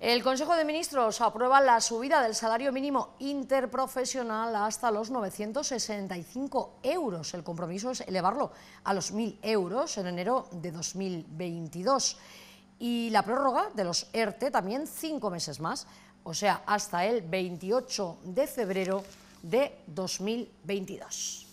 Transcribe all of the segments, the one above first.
El Consejo de Ministros aprueba la subida del salario mínimo interprofesional hasta los 965 euros. El compromiso es elevarlo a los 1.000 euros en enero de 2022. Y la prórroga de los ERTE también 5 meses más, o sea, hasta el 28 de febrero de 2022.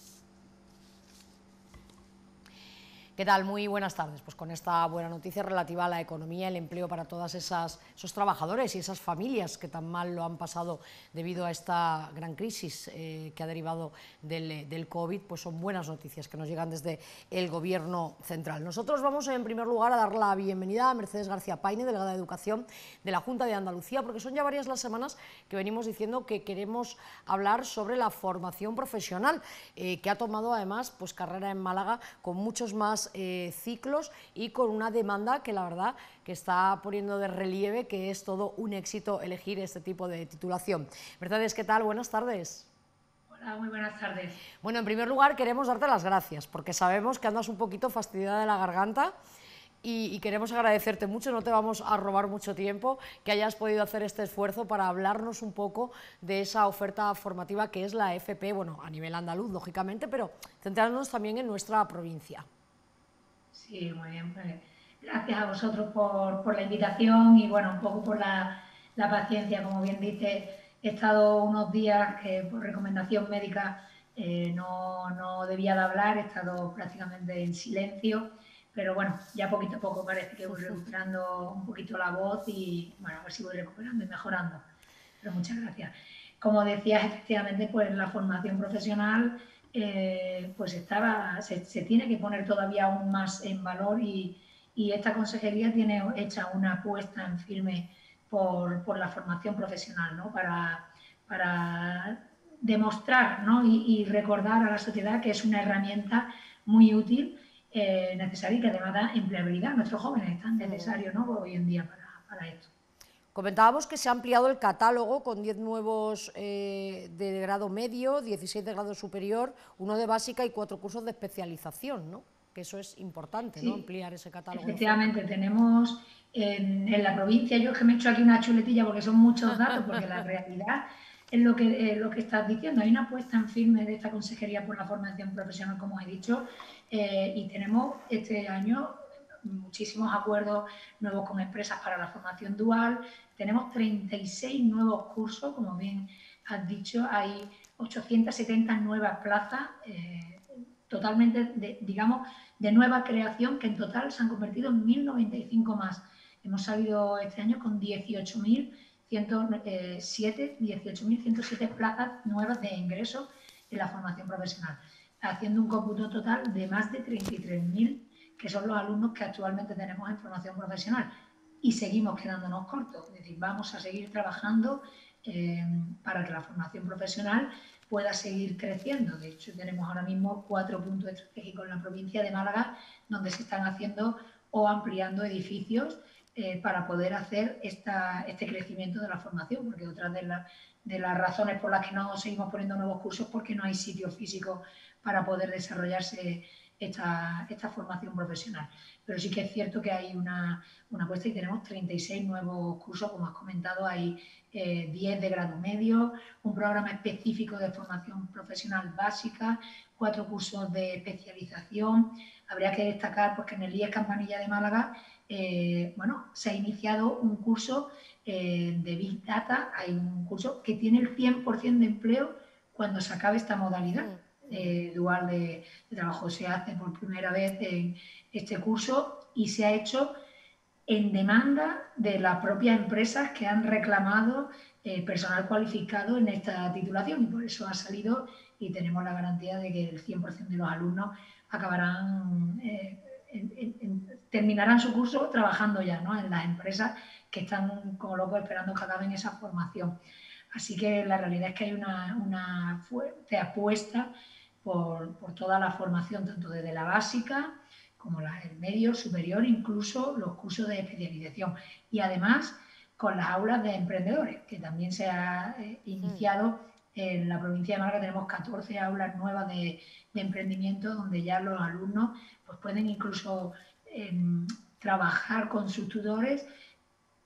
¿Qué tal? Muy buenas tardes. Pues con esta buena noticia relativa a la economía, el empleo para todos esos trabajadores y esas familias que tan mal lo han pasado debido a esta gran crisis que ha derivado del COVID, pues son buenas noticias que nos llegan desde el Gobierno central. Nosotros vamos en primer lugar a dar la bienvenida a Mercedes García Paine, delegada de Educación de la Junta de Andalucía, porque son ya varias las semanas que venimos diciendo que queremos hablar sobre la formación profesional, que ha tomado además pues carrera en Málaga con muchos más ciclos y con una demanda que la verdad que está poniendo de relieve que es todo un éxito elegir este tipo de titulación. Mercedes, ¿qué tal? Buenas tardes. Hola, muy buenas tardes. Bueno, en primer lugar queremos darte las gracias porque sabemos que andas un poquito fastidiada de la garganta y queremos agradecerte mucho, no te vamos a robar mucho tiempo, que hayas podido hacer este esfuerzo para hablarnos un poco de esa oferta formativa que es la FP, bueno, a nivel andaluz, lógicamente, pero centrarnos también en nuestra provincia. Sí, muy bien. Pues, gracias a vosotros por la invitación y bueno, un poco por la paciencia. Como bien dice, he estado unos días que por recomendación médica no debía de hablar, he estado prácticamente en silencio, pero bueno, ya poquito a poco parece que voy recuperando un poquito la voz y bueno, a ver si voy recuperando y mejorando. Pero muchas gracias. Como decías, efectivamente, pues la formación profesional pues se tiene que poner todavía aún más en valor y esta consejería tiene hecha una apuesta en firme por la formación profesional, ¿no? Para demostrar, ¿no? y recordar a la sociedad que es una herramienta muy útil, necesaria y que además da empleabilidad. Nuestros jóvenes están necesarios, ¿no? Hoy en día para esto. Comentábamos que se ha ampliado el catálogo con 10 nuevos de grado medio, 16 de grado superior, uno de básica y 4 cursos de especialización, ¿no? Que eso es importante, ¿no? Sí, Ampliar ese catálogo de oferta. efectivamente, tenemos en la provincia, yo es que me he hecho aquí una chuletilla porque son muchos datos, porque la realidad es lo que estás diciendo. Hay una apuesta en firme de esta consejería por la formación profesional, como he dicho, y tenemos este año muchísimos acuerdos nuevos con empresas para la formación dual. Tenemos 36 nuevos cursos, como bien has dicho, hay 870 nuevas plazas, totalmente, digamos, de nueva creación, que en total se han convertido en 1.095 más. Hemos salido este año con 18.107 plazas nuevas de ingreso en la formación profesional, haciendo un cómputo total de más de 33.000, que son los alumnos que actualmente tenemos en formación profesional. Y seguimos quedándonos cortos, es decir, vamos a seguir trabajando para que la formación profesional pueda seguir creciendo. De hecho, tenemos ahora mismo 4 puntos estratégicos en la provincia de Málaga donde se están haciendo o ampliando edificios para poder hacer este crecimiento de la formación, porque otra de las razones por las que no seguimos poniendo nuevos cursos es porque no hay sitio físico para poder desarrollarse esta formación profesional. Pero sí que es cierto que hay una apuesta y tenemos 36 nuevos cursos, como has comentado, hay 10 de grado medio, un programa específico de formación profesional básica, 4 cursos de especialización. Habría que destacar pues, que en el IES Campanilla de Málaga bueno, se ha iniciado un curso de Big Data, hay un curso que tiene el 100% de empleo cuando se acabe esta modalidad dual de trabajo. Se hace por primera vez en este curso y se ha hecho en demanda de las propias empresas que han reclamado personal cualificado en esta titulación, y por eso ha salido y tenemos la garantía de que el 100% de los alumnos acabarán, terminarán su curso trabajando ya, ¿no?, en las empresas que están como locos esperando que acaben esa formación. Así que la realidad es que hay una fuerte apuesta por toda la formación, tanto desde la básica como el medio, superior, incluso los cursos de especialización. Y además con las aulas de emprendedores, que también se ha iniciado en la provincia de Málaga. Tenemos 14 aulas nuevas de emprendimiento donde ya los alumnos pues, pueden incluso trabajar con sus tutores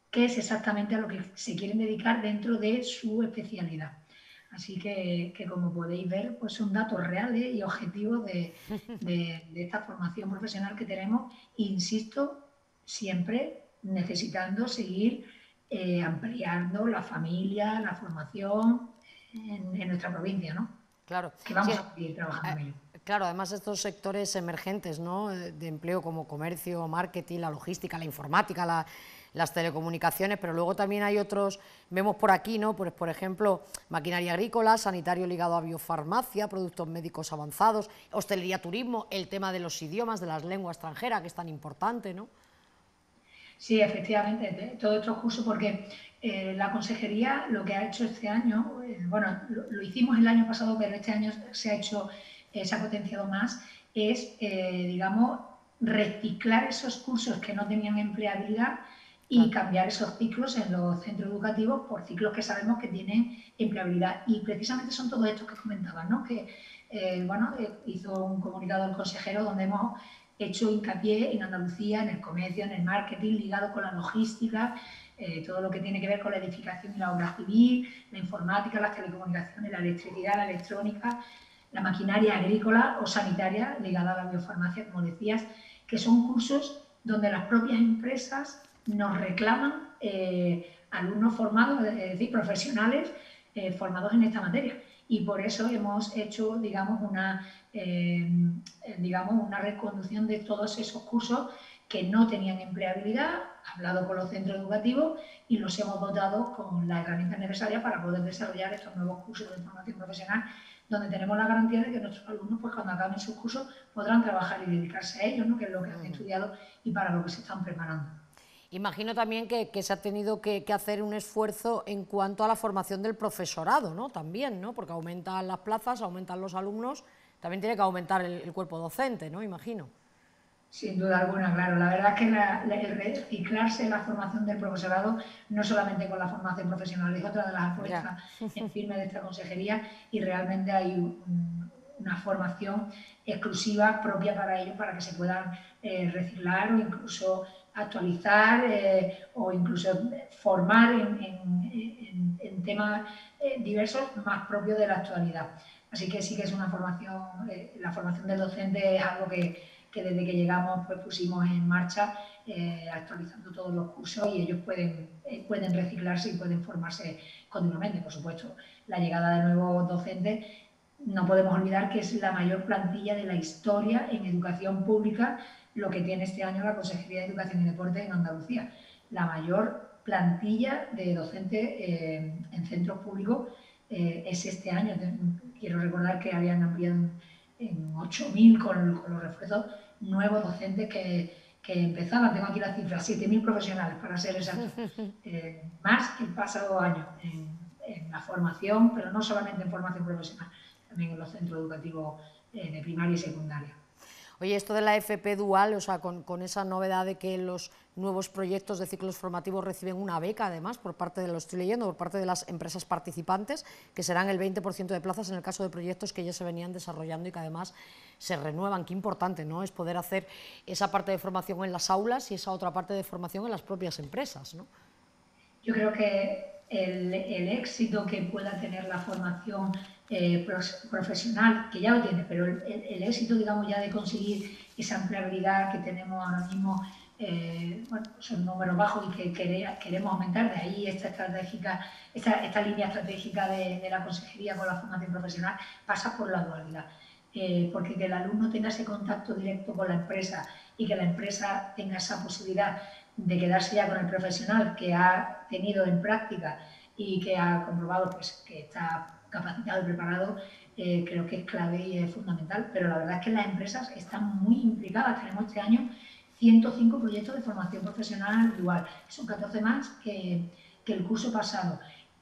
qué es exactamente a lo que se quieren dedicar dentro de su especialidad. Así que como podéis ver, pues son datos reales y objetivos de esta formación profesional que tenemos. Insisto, siempre necesitando seguir ampliando la familia, la formación en nuestra provincia, ¿no? Claro, Que sí, vamos a seguir trabajando en ello. claro, además estos sectores emergentes, ¿no?, de empleo como comercio, marketing, la logística, la informática, las telecomunicaciones, pero luego también hay otros, vemos por aquí, ¿no?, pues, por ejemplo, maquinaria agrícola, sanitario ligado a biofarmacia, productos médicos avanzados, hostelería, turismo, el tema de los idiomas, de las lenguas extranjeras, que es tan importante, ¿no? Sí, efectivamente, todos estos cursos, porque la consejería lo que ha hecho este año, bueno, lo hicimos el año pasado, pero este año se ha hecho, se ha potenciado más, es, digamos, reciclar esos cursos que no tenían empleabilidad y Claro. cambiar esos ciclos en los centros educativos por ciclos que sabemos que tienen empleabilidad. Y precisamente son todos estos que comentaban, ¿no? Que, bueno, hizo un comunicado el consejero donde hemos hecho hincapié en Andalucía, en el comercio, en el marketing, ligado con la logística, todo lo que tiene que ver con la edificación y la obra civil, la informática, las telecomunicaciones, la electricidad, la electrónica, la maquinaria agrícola o sanitaria ligada a la biofarmacia, como decías, que son cursos donde las propias empresas nos reclaman alumnos formados, es decir, profesionales formados en esta materia. Y por eso hemos hecho, digamos, una reconducción de todos esos cursos que no tenían empleabilidad, hablado con los centros educativos y los hemos dotado con las herramientas necesarias para poder desarrollar estos nuevos cursos de formación profesional, donde tenemos la garantía de que nuestros alumnos, pues cuando acaben sus cursos, podrán trabajar y dedicarse a ellos, ¿no?, que es lo que han estudiado y para lo que se están preparando. Imagino también que se ha tenido que hacer un esfuerzo en cuanto a la formación del profesorado, ¿no?, también, ¿no?, porque aumentan las plazas, aumentan los alumnos, también tiene que aumentar el cuerpo docente, ¿no?, imagino. Sin duda alguna, claro. La verdad es que el reciclarse en la formación del profesorado, no solamente con la formación profesional, es otra de las Ya. apuestas en firme de esta consejería y realmente hay una formación exclusiva propia para ellos, para que se puedan reciclar o incluso actualizar o incluso formar en temas diversos más propios de la actualidad. Así que sí que es una formación, la formación del docente es algo que desde que llegamos pues pusimos en marcha, actualizando todos los cursos y ellos pueden reciclarse y pueden formarse continuamente. Por supuesto, la llegada de nuevos docentes, no podemos olvidar que es la mayor plantilla de la historia en educación pública, lo que tiene este año la Consejería de Educación y Deporte en Andalucía. La mayor plantilla de docentes en centros públicos es este año. Quiero recordar que habían ampliado en 8.000 con los refuerzos nuevos docentes que empezaban. Tengo aquí la cifra, 7.000 profesionales para ser exacto, más que el pasado año en la formación, pero no solamente en formación profesional, también en los centros educativos de primaria y secundaria. Oye, esto de la FP dual, o sea, con esa novedad de que los nuevos proyectos de ciclos formativos reciben una beca, además, por parte de, lo estoy leyendo, por parte de las empresas participantes, que serán el 20% de plazas en el caso de proyectos que ya se venían desarrollando y que además se renuevan. Qué importante, ¿no?, es poder hacer esa parte de formación en las aulas y esa otra parte de formación en las propias empresas, ¿no? Yo creo que el éxito que pueda tener la formación profesional, que ya lo tiene, pero el éxito, digamos, ya de conseguir esa empleabilidad que tenemos ahora mismo, bueno, son números bajos y que queremos aumentar, de ahí esta línea estratégica de la consejería con la formación profesional pasa por la dualidad. Porque que el alumno tenga ese contacto directo con la empresa y que la empresa tenga esa posibilidad de quedarse ya con el profesional que ha tenido en práctica y que ha comprobado pues, que está capacitado y preparado, creo que es clave y es fundamental. Pero la verdad es que las empresas están muy implicadas. Tenemos este año 105 proyectos de formación profesional dual. Son 14 más que el curso pasado.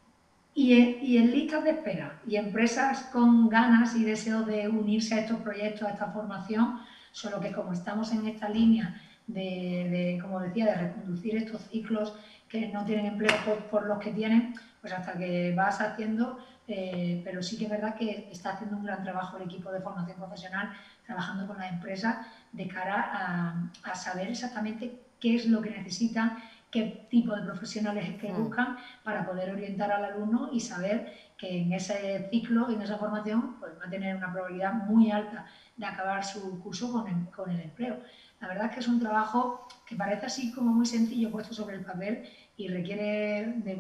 Y en listas de espera, y empresas con ganas y deseos de unirse a estos proyectos, a esta formación, solo que como estamos en esta línea como decía, de reconducir estos ciclos que no tienen empleo por los que tienen, pues hasta que vas haciendo, pero sí que es verdad que está haciendo un gran trabajo el equipo de formación profesional, trabajando con las empresas de cara a saber exactamente qué es lo que necesitan, qué tipo de profesionales es que buscan para poder orientar al alumno y saber que en ese ciclo, en esa formación, pues va a tener una probabilidad muy alta de acabar su curso con el empleo. La verdad es que es un trabajo que parece así como muy sencillo puesto sobre el papel y requiere de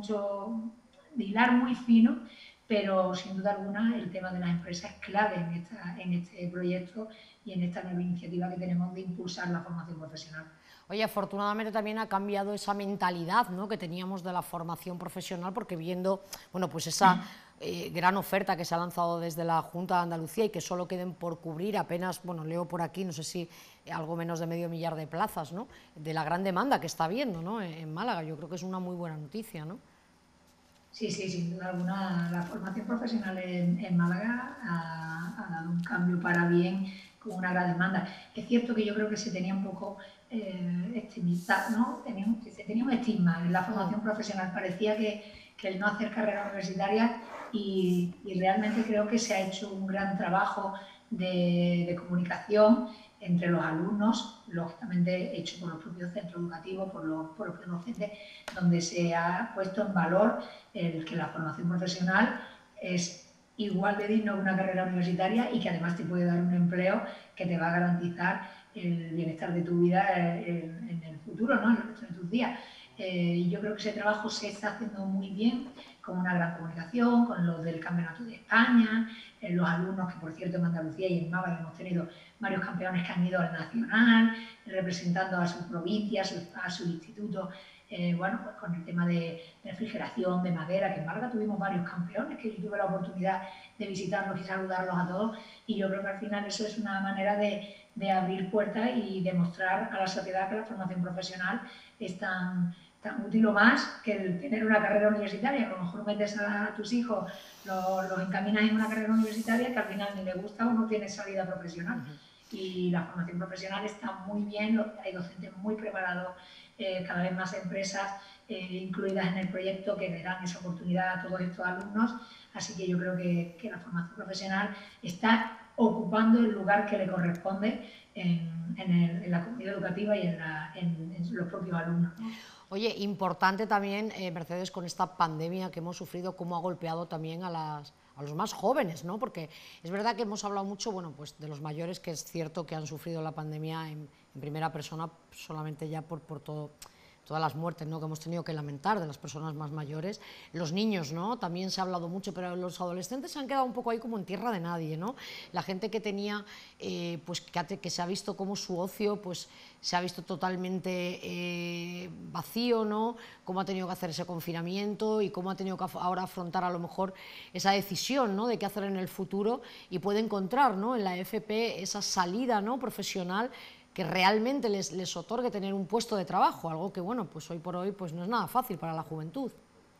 de hilar muy fino, pero sin duda alguna el tema de las empresas es clave en este proyecto y en esta nueva iniciativa que tenemos de impulsar la formación profesional. Oye, afortunadamente también ha cambiado esa mentalidad, ¿no?, que teníamos de la formación profesional, porque viendo, bueno, pues esa gran oferta que se ha lanzado desde la Junta de Andalucía y que solo queden por cubrir apenas, bueno, leo por aquí, no sé si algo menos de medio millar de plazas, ¿no?, de la gran demanda que está habiendo, ¿no?, en Málaga. Yo creo que es una muy buena noticia, ¿no? Sí, sí, sin duda alguna, la formación profesional en Málaga ha dado un cambio para bien con una gran demanda. Es cierto que yo creo que se tenía un poco estigmatizado, ¿no? Se tenía un estigma en la formación profesional. Parecía que el no hacer carrera universitaria y realmente creo que se ha hecho un gran trabajo de comunicación entre los alumnos, lógicamente hecho por los propios centros educativos, por los propios docentes, donde se ha puesto en valor el que la formación profesional es igual de digno que una carrera universitaria y que además te puede dar un empleo que te va a garantizar el bienestar de tu vida en el futuro, ¿no?, en el resto de tus días. Y yo creo que ese trabajo se está haciendo muy bien, con una gran comunicación, con los del Campeonato de España, los alumnos que, por cierto, en Andalucía y en Málaga hemos tenido varios campeones que han ido al nacional, representando a su provincia, a su instituto, bueno, pues con el tema de refrigeración, de madera, que en Málaga tuvimos varios campeones, que yo tuve la oportunidad de visitarlos y saludarlos a todos, y yo creo que al final eso es una manera de abrir puertas y demostrar a la sociedad que la formación profesional es tan útil o más que el tener una carrera universitaria. A lo mejor metes a tus hijos, los encaminas en una carrera universitaria que al final ni le gusta o no tiene salida profesional. Y la formación profesional está muy bien, hay docentes muy preparados, cada vez más empresas incluidas en el proyecto que le dan esa oportunidad a todos estos alumnos, así que yo creo que la formación profesional está ocupando el lugar que le corresponde en la comunidad educativa y en los propios alumnos, ¿no? Oye, importante también, Mercedes, con esta pandemia que hemos sufrido, cómo ha golpeado también a los más jóvenes, ¿no? Porque es verdad que hemos hablado mucho, bueno, pues de los mayores, que es cierto que han sufrido la pandemia en primera persona, solamente ya por todas las muertes, ¿no?, que hemos tenido que lamentar de las personas más mayores. Los niños, ¿no?, también se ha hablado mucho, pero los adolescentes se han quedado un poco ahí como en tierra de nadie, ¿no? La gente que tenía, pues que se ha visto como su ocio, pues se ha visto totalmente vacío, ¿no?, cómo ha tenido que hacer ese confinamiento y cómo ha tenido que ahora afrontar a lo mejor esa decisión, ¿no?, de qué hacer en el futuro, y puede encontrar, ¿no?, en la FP esa salida, ¿no?, profesional que realmente les otorgue tener un puesto de trabajo, algo que, bueno, pues hoy por hoy pues no es nada fácil para la juventud.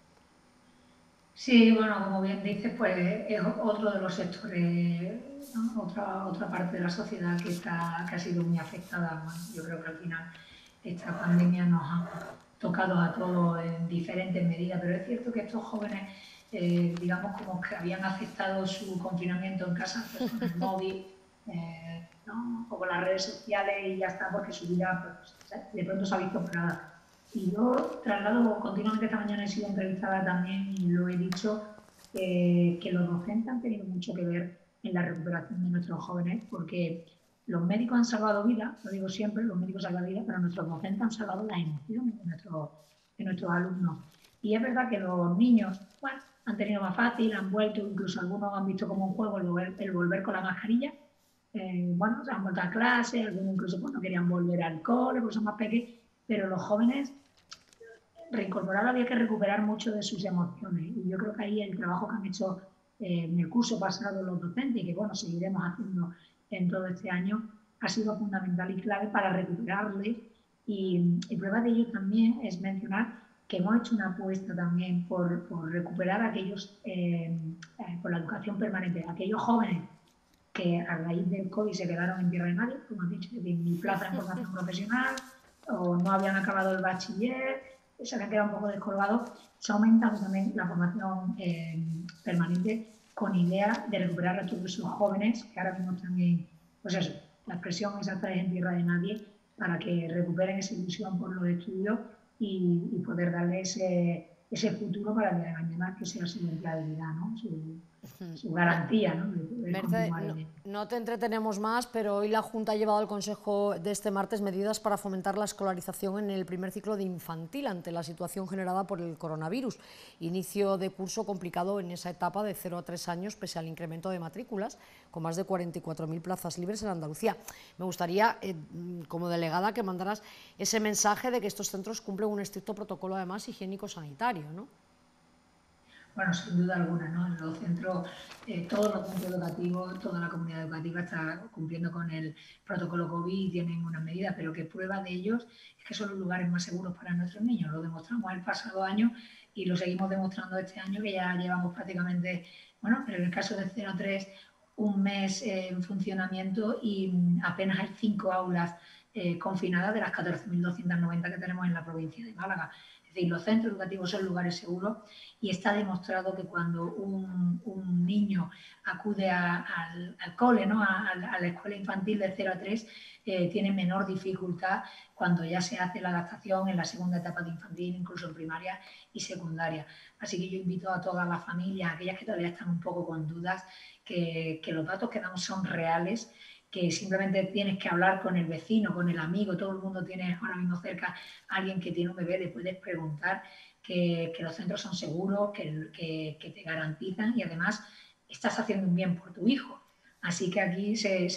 Sí, bueno, como bien dices, pues es otro de los sectores, ¿no?, otra parte de la sociedad que ha sido muy afectada. Bueno, yo creo que al final esta pandemia nos ha tocado a todos en diferentes medidas, pero es cierto que estos jóvenes, digamos, como que habían aceptado su confinamiento en casa, pues con el móvil, ¿no?, un poco las redes sociales y ya está, porque su vida pues, de pronto se ha visto parada. Y yo traslado continuamente, esta mañana he sido entrevistada también y lo he dicho, que los docentes han tenido mucho que ver en la recuperación de nuestros jóvenes, porque los médicos han salvado vidas, lo digo siempre, los médicos salvan vidas, pero nuestros docentes han salvado las emociones de nuestros alumnos. Y es verdad que los niños, bueno, han tenido más fácil, han vuelto, incluso algunos han visto como un juego el volver con la mascarilla. Bueno, se han vuelto a clase, algunos incluso pues, no querían volver al cole, porque son más pequeños, pero los jóvenes, reincorporar había que recuperar mucho de sus emociones. Y yo creo que ahí el trabajo que han hecho en el curso pasado los docentes, y que bueno, seguiremos haciendo en todo este año, ha sido fundamental y clave para recuperarles. Y prueba de ello también es mencionar que hemos hecho una apuesta también por recuperar aquellos, por la educación permanente, aquellos jóvenes que a raíz del COVID se quedaron en tierra de nadie, como has dicho, de mi plaza en formación profesional, o no habían acabado el bachiller, se habían quedado un poco descolgados. Se ha aumentado también la formación permanente con idea de recuperar a todos esos jóvenes que ahora mismo están en, pues eso, la expresión exacta es en tierra de nadie, para que recuperen esa ilusión por los estudios y poder darle ese futuro para el día de mañana que sea su empleabilidad, ¿no? Su garantía, ¿no? De poder Mercedes, continuar en él. no te entretenemos más, pero hoy la Junta ha llevado al Consejo de este martes medidas para fomentar la escolarización en el primer ciclo de infantil ante la situación generada por el coronavirus. Inicio de curso complicado en esa etapa de 0 a 3 años, pese al incremento de matrículas, con más de 44.000 plazas libres en Andalucía. Me gustaría, como delegada, que mandaras ese mensaje de que estos centros cumplen un estricto protocolo, además, higiénico-sanitario, ¿no? Bueno, sin duda alguna, ¿no? En los centros, todos los centros educativos, toda la comunidad educativa está cumpliendo con el protocolo COVID y tienen unas medidas, pero que prueba de ellos es que son los lugares más seguros para nuestros niños. Lo demostramos el pasado año y lo seguimos demostrando este año, que ya llevamos prácticamente, bueno, en el caso de 0-3, un mes en funcionamiento y apenas hay 5 aulas confinadas de las 14.290 que tenemos en la provincia de Málaga. Es decir, los centros educativos son lugares seguros y está demostrado que cuando un niño acude al cole, ¿no? a la escuela infantil de 0 a 3, tiene menor dificultad cuando ya se hace la adaptación en la segunda etapa de infantil, incluso en primaria y secundaria. Así que yo invito a todas las familias, aquellas que todavía están un poco con dudas, que los datos que damos son reales, que simplemente tienes que hablar con el vecino, con el amigo, todo el mundo tiene ahora mismo cerca a alguien que tiene un bebé, le puedes preguntar, que los centros son seguros, que te garantizan y además estás haciendo un bien por tu hijo. Así que aquí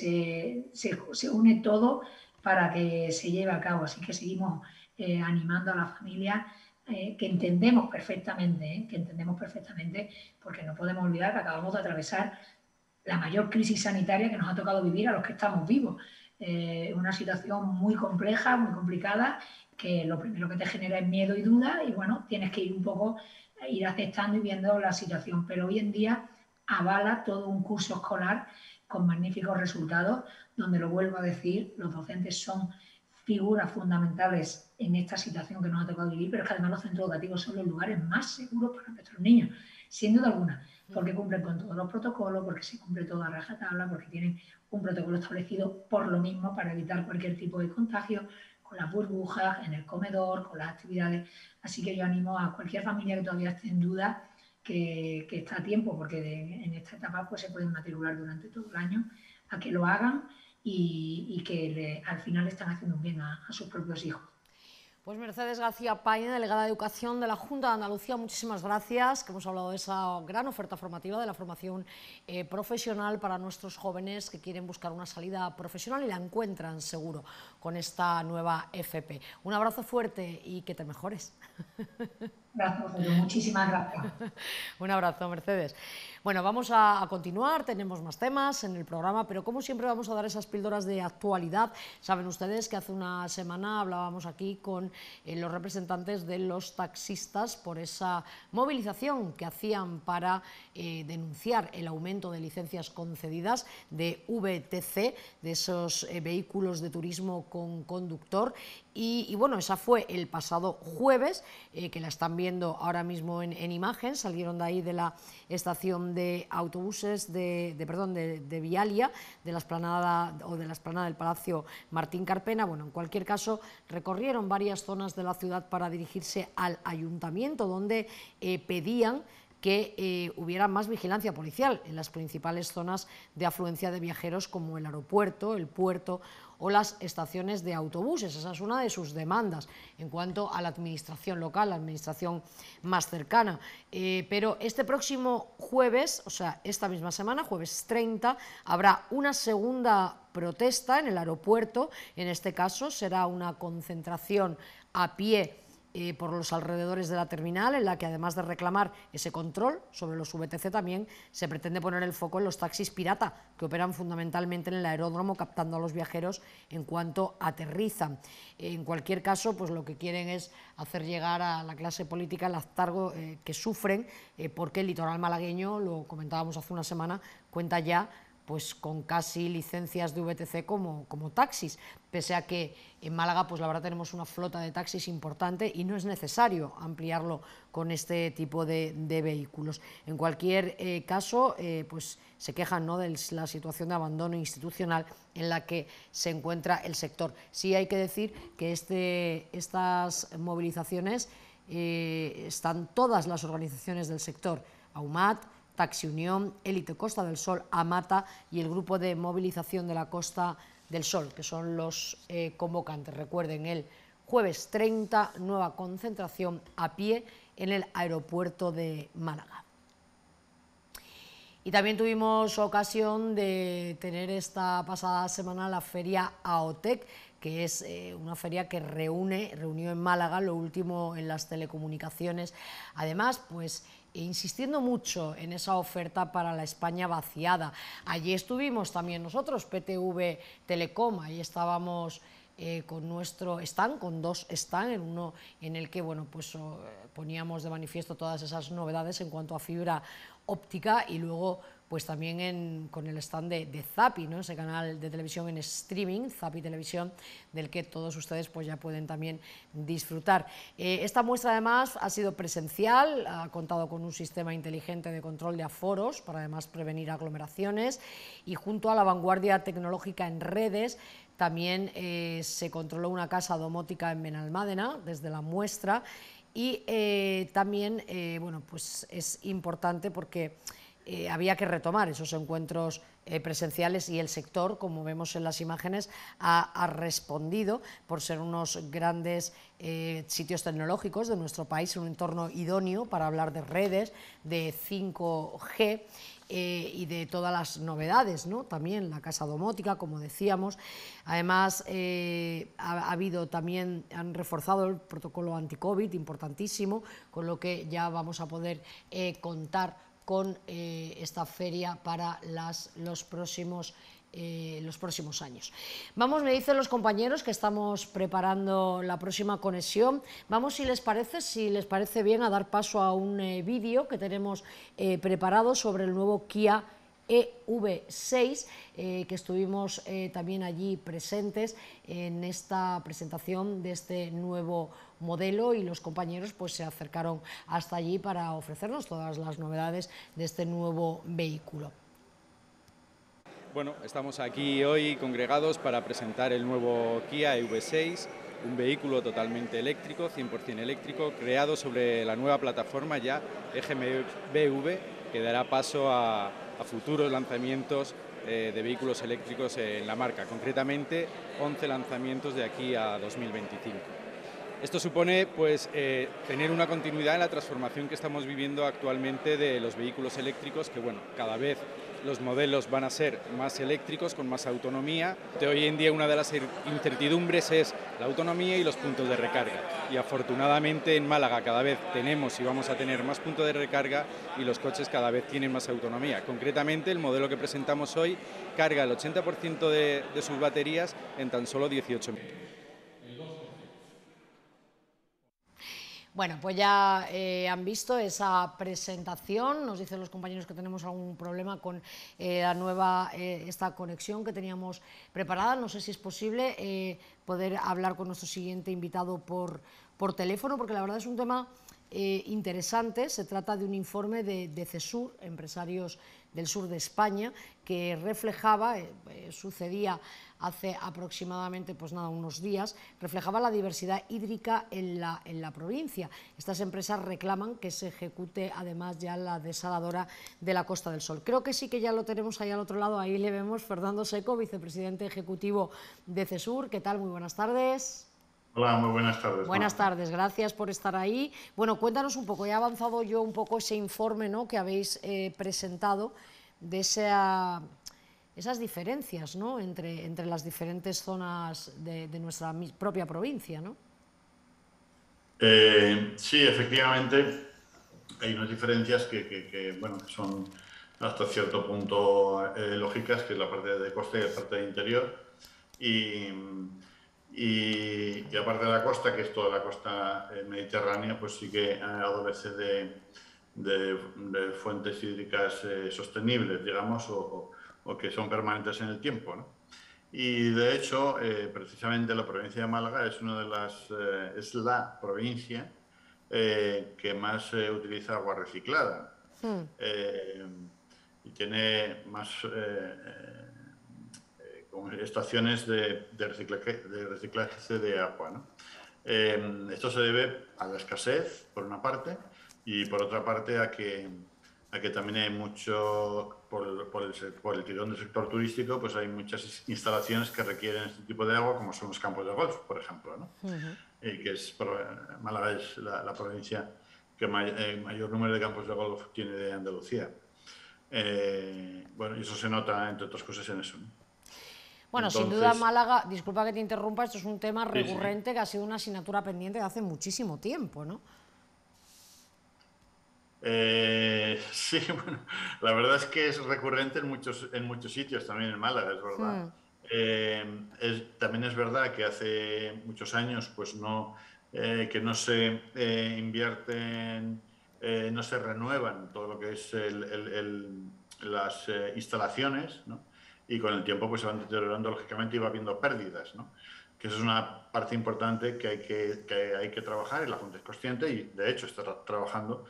se une todo para que se lleve a cabo. Así que seguimos animando a la familia, que entendemos perfectamente, porque no podemos olvidar que acabamos de atravesar la mayor crisis sanitaria que nos ha tocado vivir a los que estamos vivos. Una situación muy compleja, muy complicada, que lo primero que te genera es miedo y duda y bueno, tienes que ir un poco, ir aceptando y viendo la situación. Pero hoy en día avala todo un curso escolar con magníficos resultados, donde lo vuelvo a decir, los docentes son figuras fundamentales en esta situación que nos ha tocado vivir, pero es que además los centros educativos son los lugares más seguros para nuestros niños, sin duda alguna, porque cumplen con todos los protocolos, porque se cumple toda rajatabla, porque tienen un protocolo establecido por lo mismo para evitar cualquier tipo de contagio, con las burbujas, en el comedor, con las actividades. Así que yo animo a cualquier familia que todavía esté en duda, que está a tiempo, porque en esta etapa pues, se pueden matricular durante todo el año, a que lo hagan y que al final le están haciendo un bien a sus propios hijos. Pues Mercedes García Paine, delegada de Educación de la Junta de Andalucía, muchísimas gracias, que hemos hablado de esa gran oferta formativa, de la formación profesional para nuestros jóvenes que quieren buscar una salida profesional y la encuentran seguro con esta nueva FP. Un abrazo fuerte y que te mejores. Gracias, muchísimas gracias. Un abrazo, Mercedes. Bueno, vamos a continuar, tenemos más temas en el programa, pero como siempre vamos a dar esas píldoras de actualidad. Saben ustedes que hace una semana hablábamos aquí con los representantes de los taxistas por esa movilización que hacían para denunciar el aumento de licencias concedidas de VTC, de esos vehículos de turismo con conductor. Y bueno, esa fue el pasado jueves, que la están viendo ahora mismo en imagen. Salieron de ahí de la estación de autobuses de Vialia, de la explanada del Palacio Martín Carpena. Bueno, en cualquier caso, recorrieron varias zonas de la ciudad para dirigirse al ayuntamiento, donde pedían que hubiera más vigilancia policial en las principales zonas de afluencia de viajeros como el aeropuerto, el puerto o las estaciones de autobuses. Esa es una de sus demandas en cuanto a la administración local, la administración más cercana. Pero este próximo jueves, o sea, esta misma semana, jueves 30, habrá una segunda protesta en el aeropuerto. En este caso será una concentración a pie por los alrededores de la terminal, en la que además de reclamar ese control sobre los VTC, también se pretende poner el foco en los taxis pirata, que operan fundamentalmente en el aeródromo, captando a los viajeros en cuanto aterrizan. En cualquier caso, pues lo que quieren es hacer llegar a la clase política el hartazgo que sufren, porque el litoral malagueño, lo comentábamos hace una semana, cuenta ya pues con casi licencias de VTC como taxis, pese a que en Málaga pues la verdad tenemos una flota de taxis importante y no es necesario ampliarlo con este tipo de vehículos. En cualquier caso, pues se quejan, ¿no?, de la situación de abandono institucional en la que se encuentra el sector. Sí hay que decir que estas movilizaciones están todas las organizaciones del sector, AUMAT, Taxi Unión, Élite Costa del Sol, AMATA y el Grupo de Movilización de la Costa del Sol, que son los convocantes. Recuerden, el jueves 30, nueva concentración a pie en el aeropuerto de Málaga. Y también tuvimos ocasión de tener esta pasada semana la feria AOTEC, que es una feria que reunió en Málaga lo último en las telecomunicaciones. Además, pues insistiendo mucho en esa oferta para la España vaciada. Allí estuvimos también nosotros, PTV Telecom, ahí estábamos con nuestro stand, con dos stands, en uno en el que pues poníamos de manifiesto todas esas novedades en cuanto a fibra óptica, y luego pues también con el stand de Zapi, ¿no?, ese canal de televisión en streaming, Zapi Televisión, del que todos ustedes pues ya pueden también disfrutar. Esta muestra además ha sido presencial, ha contado con un sistema inteligente de control de aforos para además prevenir aglomeraciones, y junto a la vanguardia tecnológica en redes también se controló una casa domótica en Benalmádena desde la muestra, y también pues es importante porque había que retomar esos encuentros presenciales, y el sector, como vemos en las imágenes, ha respondido por ser unos grandes sitios tecnológicos de nuestro país, un entorno idóneo para hablar de redes, de 5G y de todas las novedades, ¿no? También la casa domótica, como decíamos. Además, han reforzado el protocolo anti-COVID, importantísimo, con lo que ya vamos a poder contar con esta feria para los próximos años. Vamos, me dicen los compañeros que estamos preparando la próxima conexión. Vamos, si les parece bien, a dar paso a un vídeo que tenemos preparado sobre el nuevo Kia EV6, que estuvimos también allí presentes en esta presentación de este nuevo modelo, y los compañeros pues se acercaron hasta allí para ofrecernos todas las novedades de este nuevo vehículo. Bueno, estamos aquí hoy congregados para presentar el nuevo Kia EV6, un vehículo totalmente eléctrico, 100% eléctrico, creado sobre la nueva plataforma ya EGMV, que dará paso a futuros lanzamientos de vehículos eléctricos en la marca, concretamente 11 lanzamientos de aquí a 2025. Esto supone pues, tener una continuidad en la transformación que estamos viviendo actualmente de los vehículos eléctricos, que bueno, cada vez los modelos van a ser más eléctricos, con más autonomía. Hoy en día una de las incertidumbres es la autonomía y los puntos de recarga. Y afortunadamente en Málaga cada vez tenemos y vamos a tener más puntos de recarga, y los coches cada vez tienen más autonomía. Concretamente el modelo que presentamos hoy carga el 80% de sus baterías en tan solo 18 minutos. Bueno, pues ya han visto esa presentación. Nos dicen los compañeros que tenemos algún problema con esta conexión que teníamos preparada. No sé si es posible poder hablar con nuestro siguiente invitado por teléfono, porque la verdad es un tema interesante. Se trata de un informe de CESUR, Empresarios del Sur de España, que reflejaba, sucedía hace aproximadamente unos días, reflejaba la diversidad hídrica en la provincia. Estas empresas reclaman que se ejecute además ya la desaladora de la Costa del Sol. Creo que sí, que ya lo tenemos ahí al otro lado. Ahí le vemos, Fernando Seco, vicepresidente ejecutivo de CESUR. ¿Qué tal? Muy buenas tardes. Hola, muy buenas tardes. Buenas tardes, gracias por estar ahí. Bueno, cuéntanos un poco, he avanzado yo un poco ese informe, ¿no?, que habéis presentado, de esas diferencias, ¿no?, entre las diferentes zonas de nuestra propia provincia, ¿no? Sí, efectivamente, hay unas diferencias que son hasta cierto punto lógicas, que es la parte de costa y la parte de interior. Y aparte de la costa, que es toda la costa mediterránea, pues sí que adolece de fuentes hídricas sostenibles, digamos, o o que son permanentes en el tiempo, ¿no? Y de hecho, precisamente la provincia de Málaga es una de es la provincia que más utiliza agua reciclada. Y tiene más como estaciones de reciclaje de agua, ¿no? Esto se debe a la escasez, por una parte, y por otra parte a que también hay mucho, por el tirón del sector turístico, pues hay muchas instalaciones que requieren este tipo de agua, como son los campos de golf, por ejemplo, ¿no? Que Málaga es la provincia que mayor número de campos de golf tiene de Andalucía. Bueno, y eso se nota, entre otras cosas, en eso, ¿no? Bueno, Entonces, sin duda Málaga, disculpa que te interrumpa, esto es un tema sí, recurrente que ha sido una asignatura pendiente de hace muchísimo tiempo, ¿no? Sí, bueno, la verdad es que es recurrente en muchos sitios, también en Málaga, es verdad. También es verdad que hace muchos años pues que no se invierten, no se renuevan todo lo que es las instalaciones, ¿no? Y con el tiempo pues se van deteriorando lógicamente y va habiendo pérdidas, ¿no? Que eso es una parte importante que hay que trabajar, y la Junta es consciente y de hecho está trabajando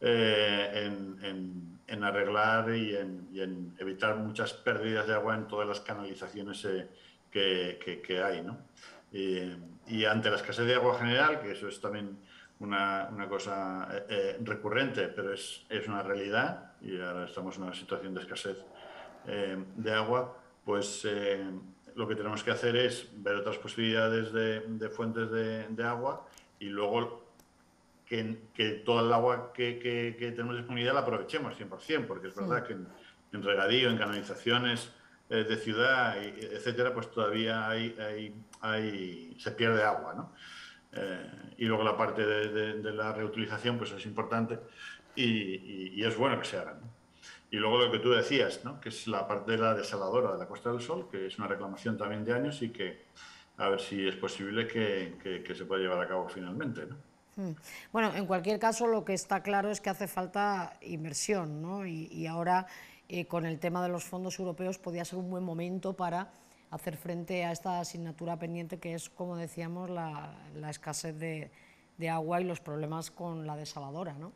en arreglar y en evitar muchas pérdidas de agua en todas las canalizaciones que hay, ¿no? Y ante la escasez de agua general, que eso es también una cosa recurrente, pero es una realidad, y ahora estamos en una situación de escasez de agua, pues lo que tenemos que hacer es ver otras posibilidades de fuentes de agua, y luego que toda el agua que tenemos disponible la aprovechemos 100%, porque es verdad que en regadío, en canalizaciones de ciudad, etcétera, pues todavía se pierde agua, ¿no? Y luego la parte de la reutilización pues es importante, y es bueno que se haga, ¿no? Y luego lo que tú decías, ¿no? Que es la parte de la desaladora de la Costa del Sol, que es una reclamación también de años, y que a ver si es posible que se pueda llevar a cabo finalmente, ¿no? Bueno, en cualquier caso, lo que está claro es que hace falta inversión, ¿no? Y ahora, con el tema de los fondos europeos, podría ser un buen momento para hacer frente a esta asignatura pendiente, que es, como decíamos, la escasez de agua y los problemas con la desaladora, ¿no?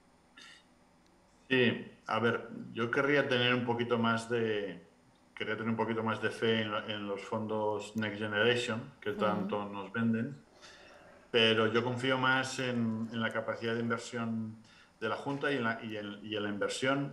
Sí, a ver, yo querría tener un poquito más de fe en los fondos Next Generation, que tanto nos venden, pero yo confío más en la capacidad de inversión de la Junta y en la inversión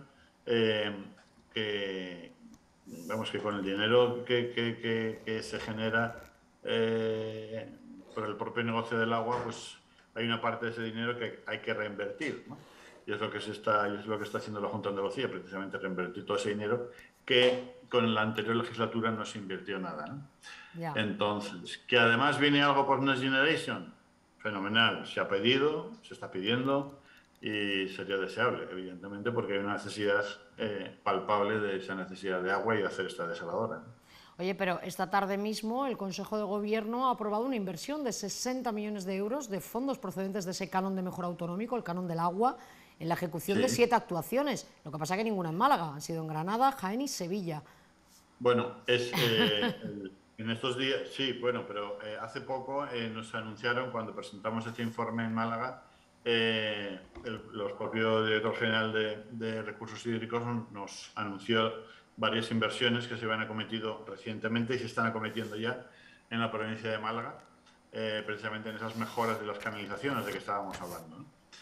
que, vamos, que con el dinero que se genera por el propio negocio del agua, pues hay una parte de ese dinero que hay que reinvertir, ¿no? Y es lo que está haciendo la Junta de Andalucía, precisamente reinvertir todo ese dinero que con la anterior legislatura no se invirtió nada, ¿no? Ya. Entonces, que además viene algo por Next Generation, fenomenal. Se ha pedido, se está pidiendo, y sería deseable, evidentemente, porque hay una necesidad palpable de esa necesidad de agua y de hacer esta desaladora, ¿no? Oye, pero esta tarde mismo el Consejo de Gobierno ha aprobado una inversión de 60 millones de euros de fondos procedentes de ese canon de mejora autonómico, el canon del agua, en la ejecución de Sí. 7 actuaciones. Lo que pasa es que ninguna en Málaga, han sido en Granada, Jaén y Sevilla. Bueno, en estos días, sí, bueno, pero hace poco nos anunciaron, cuando presentamos este informe en Málaga, los propios director general de Recursos Hídricos nos anunció varias inversiones que se habían acometido recientemente y se están acometiendo ya en la provincia de Málaga, precisamente en esas mejoras de las canalizaciones de que estábamos hablando, ¿no?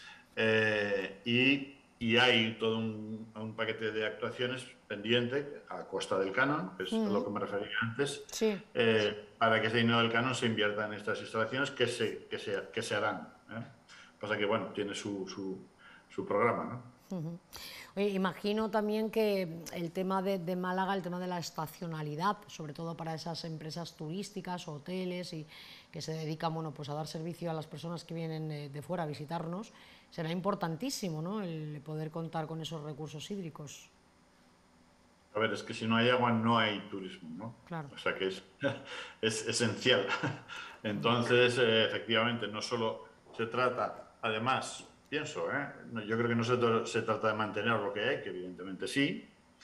Y hay todo un paquete de actuaciones pendiente a costa del canon, que es a lo que me refería antes, Sí. para que ese dinero del canon se invierta en estas instalaciones que se harán, ¿eh? Pasa que, bueno, tiene su programa, ¿no? Oye, imagino también que el tema de Málaga, el tema de la estacionalidad, sobre todo para esas empresas turísticas, hoteles y que se dedican, bueno, pues a dar servicio a las personas que vienen de fuera a visitarnos, será importantísimo, ¿no?, el poder contar con esos recursos hídricos. A ver, es que si no hay agua no hay turismo, ¿no? Claro. O sea que es esencial. Entonces, efectivamente, no solo se trata, además, pienso, yo creo que no se trata de mantener lo que hay, que evidentemente sí,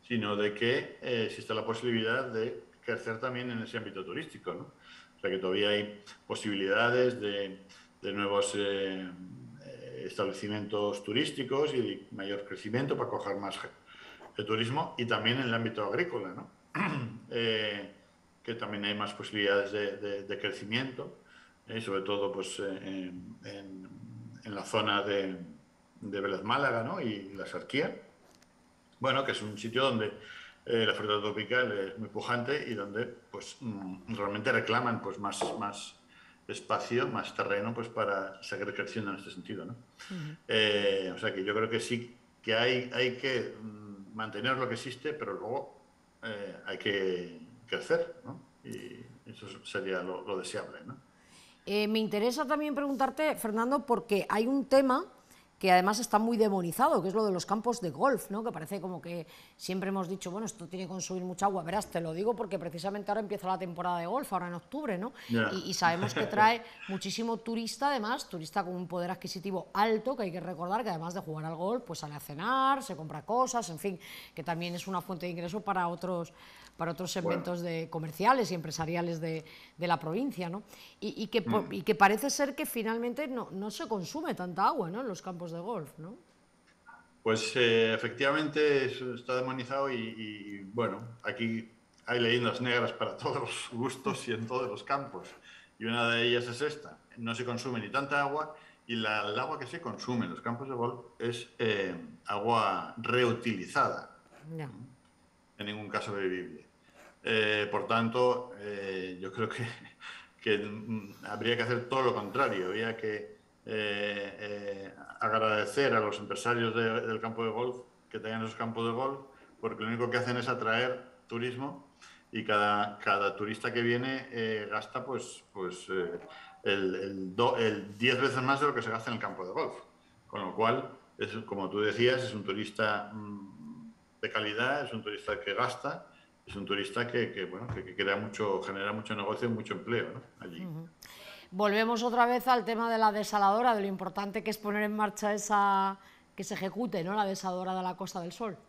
sino de que existe la posibilidad de crecer también en ese ámbito turístico, ¿no? O sea que todavía hay posibilidades de nuevos establecimientos turísticos y de mayor crecimiento para coger más de turismo, y también en el ámbito agrícola, ¿no? Que también hay más posibilidades de crecimiento, sobre todo pues, en la zona de Vélez Málaga, ¿no? Y la Sarquía, bueno, que es un sitio donde la fruta tropical es muy pujante y donde pues, realmente reclaman pues, más espacio, más terreno pues, para seguir creciendo en este sentido, ¿no? O sea que yo creo que sí que hay que mantener lo que existe, pero luego hay que crecer, ¿no? Y eso sería lo deseable, ¿no? Me interesa también preguntarte, Fernando, porque hay un tema que además está muy demonizado, que es lo de los campos de golf, ¿no? Que parece como que siempre hemos dicho, bueno, esto tiene que consumir mucha agua. Verás, te lo digo porque precisamente ahora empieza la temporada de golf, ahora en octubre, ¿no? Yeah. Y sabemos que trae muchísimo turista, además, turista con un poder adquisitivo alto, que hay que recordar que además de jugar al golf, pues sale a cenar, se compra cosas, en fin, que también es una fuente de ingreso para otros segmentos comerciales y empresariales de la provincia, ¿no? Y que parece ser que finalmente no se consume tanta agua, ¿no? En los campos de golf, ¿no? Pues efectivamente eso está demonizado y bueno, aquí hay leyendas negras para todos los gustos y en todos los campos. Y una de ellas es esta: no se consume ni tanta agua, y el agua que se consume en los campos de golf es agua reutilizada. Ya. En ningún caso bebible. Por tanto, yo creo que habría que hacer todo lo contrario. Habría que agradecer a los empresarios del campo de golf que tengan esos campos de golf, porque lo único que hacen es atraer turismo, y cada turista que viene gasta el 10 veces más de lo que se gasta en el campo de golf. Con lo cual, como tú decías, es un turista de calidad, es un turista que gasta, es un turista que crea mucho, genera mucho negocio y mucho empleo, ¿no? Allí. Volvemos otra vez al tema de la desaladora, de lo importante que es poner en marcha que se ejecute, ¿no? La desaladora de la Costa del Sol.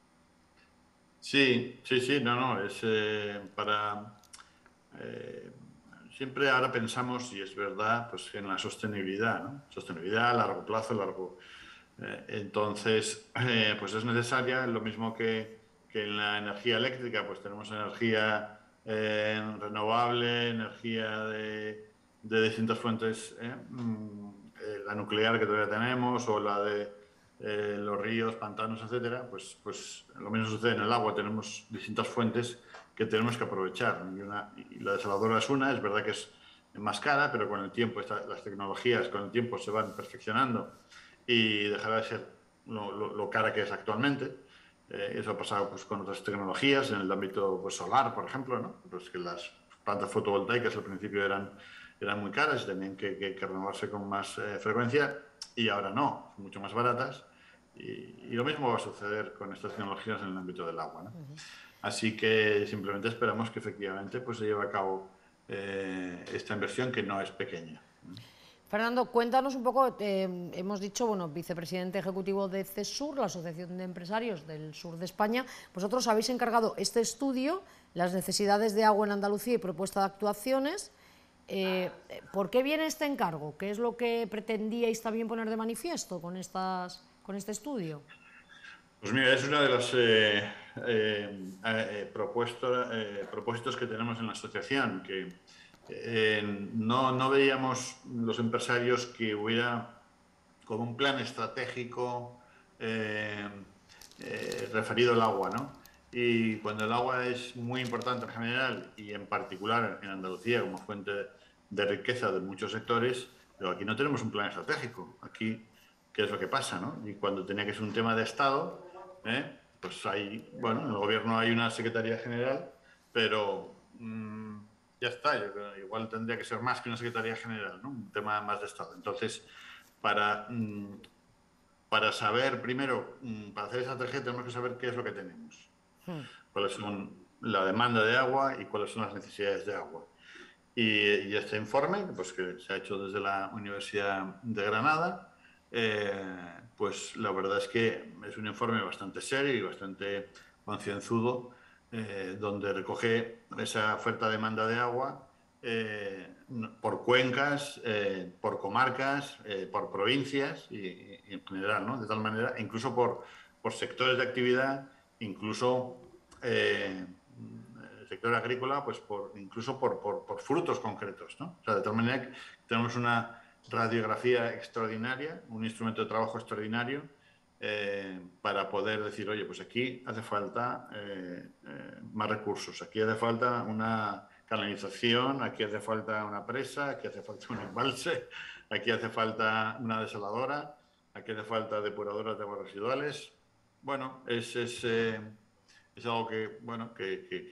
Sí, es para... siempre ahora pensamos, y es verdad, pues en la sostenibilidad, ¿no? Sostenibilidad a largo plazo, entonces, pues es necesaria, lo mismo que en la energía eléctrica, pues tenemos energía renovable, energía de distintas fuentes, la nuclear que todavía tenemos, o la de los ríos, pantanos, etcétera, pues lo mismo sucede en el agua. Tenemos distintas fuentes que tenemos que aprovechar, y la desaladora es una. Es verdad que es más cara, pero con el tiempo las tecnologías con el tiempo se van perfeccionando y dejará de ser lo cara que es actualmente. Eso ha pasado pues, con otras tecnologías en el ámbito pues, solar, por ejemplo, ¿no? Pues que las plantas fotovoltaicas al principio eran muy caras y tenían que renovarse con más frecuencia, y ahora no, son mucho más baratas, y lo mismo va a suceder con estas tecnologías en el ámbito del agua, ¿no? Así que simplemente esperamos que efectivamente pues, se lleve a cabo esta inversión, que no es pequeña. Fernando, cuéntanos un poco, hemos dicho, bueno, vicepresidente ejecutivo de CESUR, la Asociación de Empresarios del Sur de España. Vosotros habéis encargado este estudio, las necesidades de agua en Andalucía y propuesta de actuaciones. ¿Por qué viene este encargo? ¿Qué es lo que pretendíais también poner de manifiesto con este estudio? Pues mira, es una de las propósitos que tenemos en la asociación, que no veíamos los empresarios que hubiera como un plan estratégico referido al agua, ¿no? Y cuando el agua es muy importante en general, y en particular en Andalucía como fuente de riqueza de muchos sectores, pero aquí no tenemos un plan estratégico. Aquí, ¿qué es lo que pasa, no? Y cuando tenía que ser un tema de Estado, pues hay, bueno, en el gobierno hay una Secretaría General, pero ya está. Yo creo, igual tendría que ser más que una Secretaría General, ¿no? Un tema más de Estado. Entonces, para saber primero, para hacer esa estrategia, tenemos que saber qué es lo que tenemos, cuáles son la demanda de agua y cuáles son las necesidades de agua. Y este informe, pues que se ha hecho desde la Universidad de Granada, pues la verdad es que es un informe bastante serio y bastante concienzudo, donde recoge esa oferta-demanda de agua por cuencas, por comarcas, por provincias y en general, ¿no? De tal manera, incluso por sectores de actividad, incluso el sector agrícola, pues incluso por frutos concretos, ¿no? O sea, de tal manera que tenemos una radiografía extraordinaria, un instrumento de trabajo extraordinario para poder decir, oye, pues aquí hace falta más recursos, aquí hace falta una canalización, aquí hace falta una presa, aquí hace falta un embalse, aquí hace falta una desaladora, aquí hace falta depuradoras de aguas residuales. Bueno, es algo que, bueno, que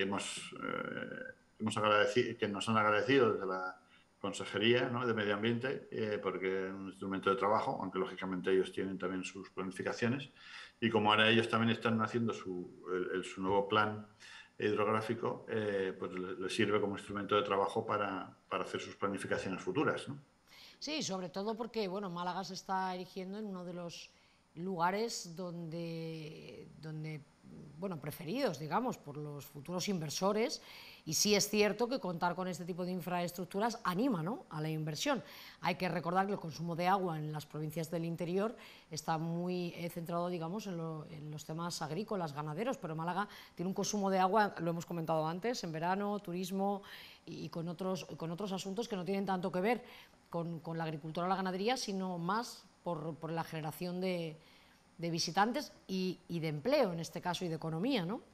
hemos agradecido, que nos han agradecido desde la Consejería, ¿no?, de Medio Ambiente, porque es un instrumento de trabajo, aunque lógicamente ellos tienen también sus planificaciones, y como ahora ellos también están haciendo su nuevo plan hidrográfico, pues les sirve como instrumento de trabajo para hacer sus planificaciones futuras, ¿no? Sí, sobre todo porque, bueno, Málaga se está erigiendo en uno de los lugares donde bueno, preferidos, digamos, por los futuros inversores, y sí es cierto que contar con este tipo de infraestructuras anima, ¿no?, a la inversión. Hay que recordar que el consumo de agua en las provincias del interior está muy centrado, digamos, en los temas agrícolas, ganaderos, pero Málaga tiene un consumo de agua, lo hemos comentado antes, en verano, turismo y con otros asuntos que no tienen tanto que ver con la agricultura o la ganadería, sino más por la generación de visitantes y de empleo, en este caso, y de economía, ¿no?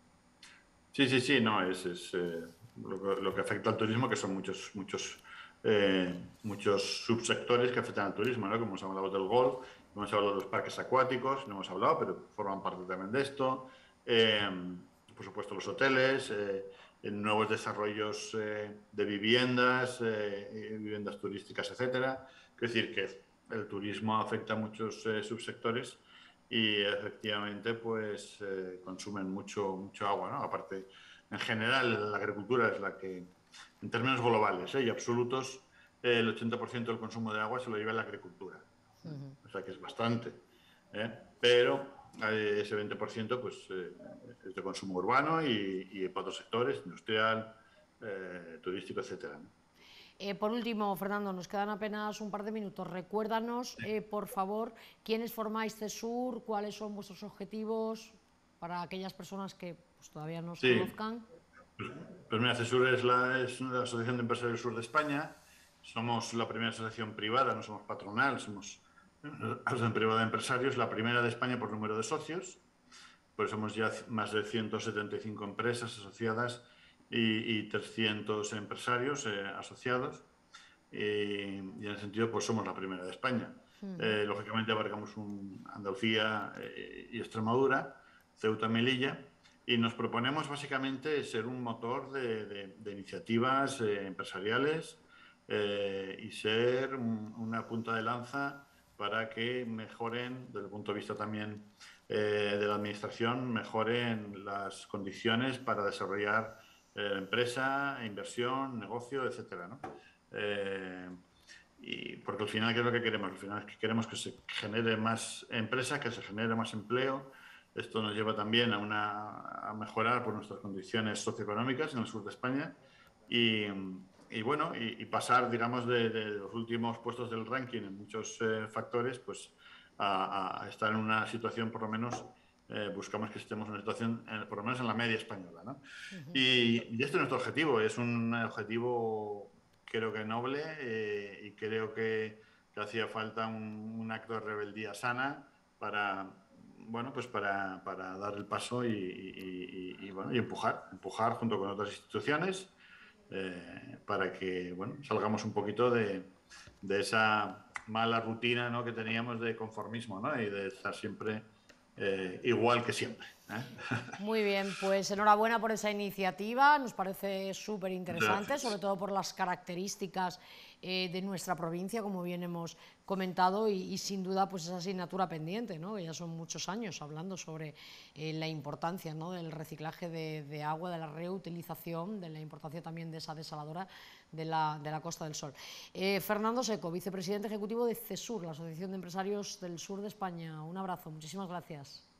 Sí, no, es lo que afecta al turismo, que son muchos subsectores que afectan al turismo, ¿no? Como hemos hablado del golf, hemos hablado de los parques acuáticos, no hemos hablado, pero forman parte también de esto. Por supuesto, los hoteles, nuevos desarrollos de viviendas, viviendas turísticas, etcétera. Es decir, que el turismo afecta a muchos subsectores y efectivamente pues consumen mucho agua, ¿no? Aparte, en general, la agricultura es la que, en términos globales y absolutos, el 80% del consumo de agua se lo lleva la agricultura. O sea que es bastante. Pero ese 20% pues, es de consumo urbano y para otros sectores, industrial, turístico, etcétera, ¿no? Por último, Fernando, nos quedan apenas un par de minutos. Recuérdanos, por favor, quiénes formáis CESUR, cuáles son vuestros objetivos para aquellas personas que pues, todavía no os conozcan. Pues mira, CESUR es la Asociación de Empresarios del Sur de España. Somos la primera asociación privada, no somos patronal, somos asociación privada de empresarios, la primera de España por número de socios. Pues somos ya más de 175 empresas asociadas y 300 empresarios asociados. Y en ese sentido, pues somos la primera de España. Lógicamente abarcamos Andalucía y Extremadura, Ceuta, Melilla, y nos proponemos básicamente ser un motor de iniciativas empresariales y ser una punta de lanza para que mejoren, desde el punto de vista también de la administración, mejoren las condiciones para desarrollar empresa, inversión, negocio, etcétera, ¿no? Y porque al final, ¿qué es lo que queremos? Al final es que queremos que se genere más empresa, que se genere más empleo. Esto nos lleva también a mejorar por nuestras condiciones socioeconómicas en el sur de España y bueno, y pasar, digamos, de los últimos puestos del ranking en muchos factores, pues a estar en una situación, por lo menos, buscamos que estemos en una situación, por lo menos en la media española, ¿no? Y este es nuestro objetivo, es un objetivo, creo que noble, y creo que hacía falta un acto de rebeldía sana para, bueno, pues para dar el paso bueno, y empujar junto con otras instituciones para que, bueno, salgamos un poquito de esa mala rutina, ¿no?, que teníamos de conformismo, ¿no?, y de estar siempre igual que siempre. Muy bien, pues enhorabuena por esa iniciativa, nos parece súper interesante, sobre todo por las características de nuestra provincia, como bien hemos comentado, y sin duda pues esa asignatura pendiente, ¿no?, que ya son muchos años hablando sobre la importancia, ¿no?, del reciclaje de agua, de la reutilización, de la importancia también de esa desaladora de la Costa del Sol. Fernando Seco, vicepresidente ejecutivo de CESUR, la Asociación de Empresarios del Sur de España. Un abrazo, muchísimas gracias.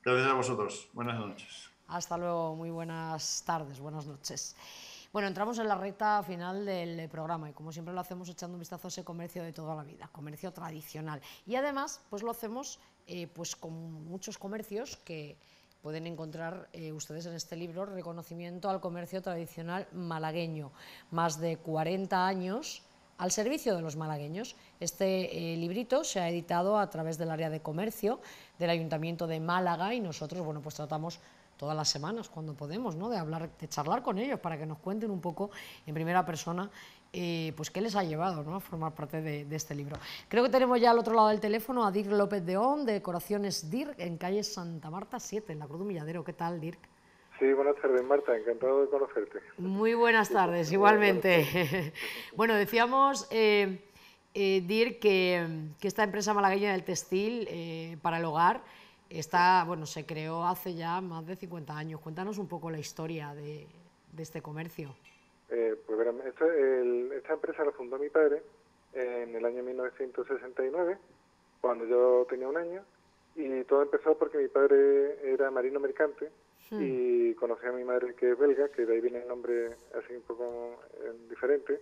Gracias a vosotros. Buenas noches. Hasta luego, muy buenas tardes, buenas noches. Bueno, entramos en la recta final del programa y como siempre lo hacemos echando un vistazo a ese comercio de toda la vida, comercio tradicional. Y además, pues lo hacemos pues con muchos comercios que pueden encontrar ustedes en este libro, Reconocimiento al comercio tradicional malagueño. Más de 40 años al servicio de los malagueños. Este librito se ha editado a través del área de comercio del Ayuntamiento de Málaga y nosotros, bueno, pues tratamos todas las semanas, cuando podemos, ¿no?, de hablar, de charlar con ellos para que nos cuenten un poco en primera persona pues qué les ha llevado, ¿no?, a formar parte de este libro. Creo que tenemos ya al otro lado del teléfono a Dirk López de On, de Decoraciones Dirk, en calle Santa Marta 7, en la Cruz de Milladero. ¿Qué tal, Dirk? Sí, buenas tardes, Marta, encantado de conocerte. Muy buenas tardes, igualmente. Bueno, decíamos, Dirk, que esta empresa malagueña del textil para el hogar se creó hace ya más de 50 años. Cuéntanos un poco la historia de este comercio. Pues verán, esta empresa la fundó mi padre en el año 1969, cuando yo tenía 1 año, y todo empezó porque mi padre era marino mercante y conocí a mi madre, que es belga, que de ahí viene el nombre así un poco diferente,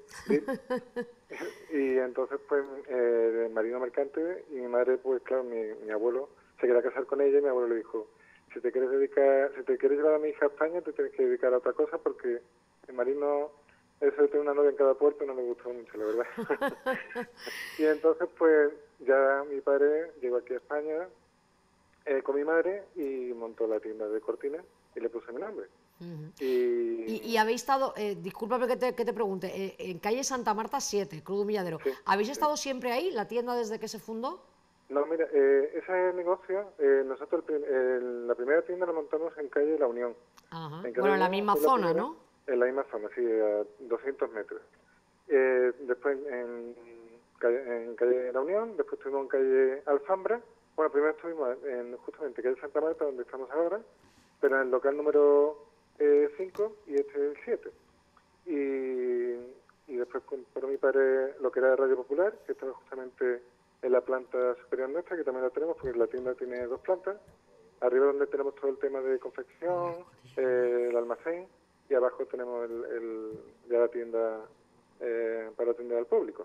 y entonces pues marino mercante, y mi madre, pues claro, mi abuelo se quería casar con ella y mi abuelo le dijo: si te quieres llevar a mi hija a España, te tienes que dedicar a otra cosa, porque el marino, eso de tener una novia en cada puerto, no le gustó mucho, la verdad. Y entonces pues ya mi padre llegó aquí a España con mi madre y montó la tienda de cortinas y le puse mi nombre. Y habéis estado, discúlpame que te pregunte, en calle Santa Marta 7, Cruz de Milladero, Sí, ¿habéis estado siempre ahí, la tienda, desde que se fundó? No, mira, ese negocio, nosotros la primera tienda la montamos en calle La Unión. Ajá. En Bueno, en la Unión misma fue la zona, primera, ¿no? En la misma zona, sí, a 200 metros. Después en calle La Unión, después estuvimos en calle Alfambra. Bueno, primero estuvimos justamente en calle Santa Marta, donde estamos ahora, pero en el local número 5 y este es el 7. Y después por mi padre lo que era Radio Popular, que estaba justamente en la planta superior nuestra, que también la tenemos, porque la tienda tiene 2 plantas. Arriba donde tenemos todo el tema de confección, el almacén, y abajo tenemos ya la tienda para atender al público.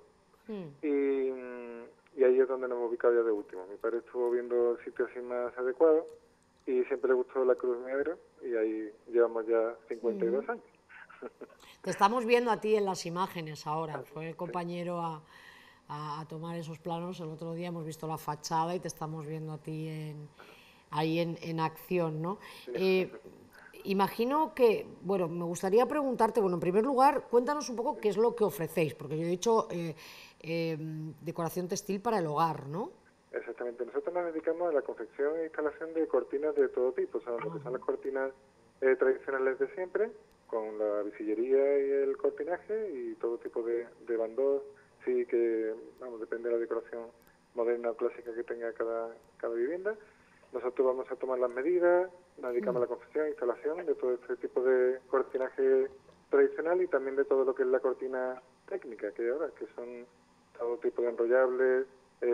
Y ahí es donde nos hemos ubicado ya de último. Mi padre estuvo viendo sitios así más adecuados y siempre le gustó la Cruz de Milladero, y ahí llevamos ya 52 años. Te estamos viendo a ti en las imágenes ahora. Fue el compañero a tomar esos planos el otro día, hemos visto la fachada y te estamos viendo a ti ahí en acción, ¿no? Imagino que, bueno, me gustaría preguntarte, bueno, en primer lugar, cuéntanos un poco qué es lo que ofrecéis, porque yo he dicho decoración textil para el hogar, ¿no? Exactamente, nosotros nos dedicamos a la confección e instalación de cortinas de todo tipo, son lo que son las cortinas tradicionales de siempre, con la visillería y el cortinaje y todo tipo de bandós, sí, que vamos, depende de la decoración moderna o clásica que tenga cada vivienda. Nosotros vamos a tomar las medidas, nos dedicamos a la confección e instalación de todo este tipo de cortinaje tradicional y también de todo lo que es la cortina técnica que hay ahora, que son todo tipo de enrollables,